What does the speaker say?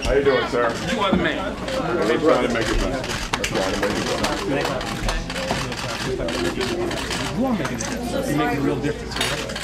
How you doing, sir? You are the man. We're trying to make it better. We're trying to make it better. You are making a difference. You make a real difference.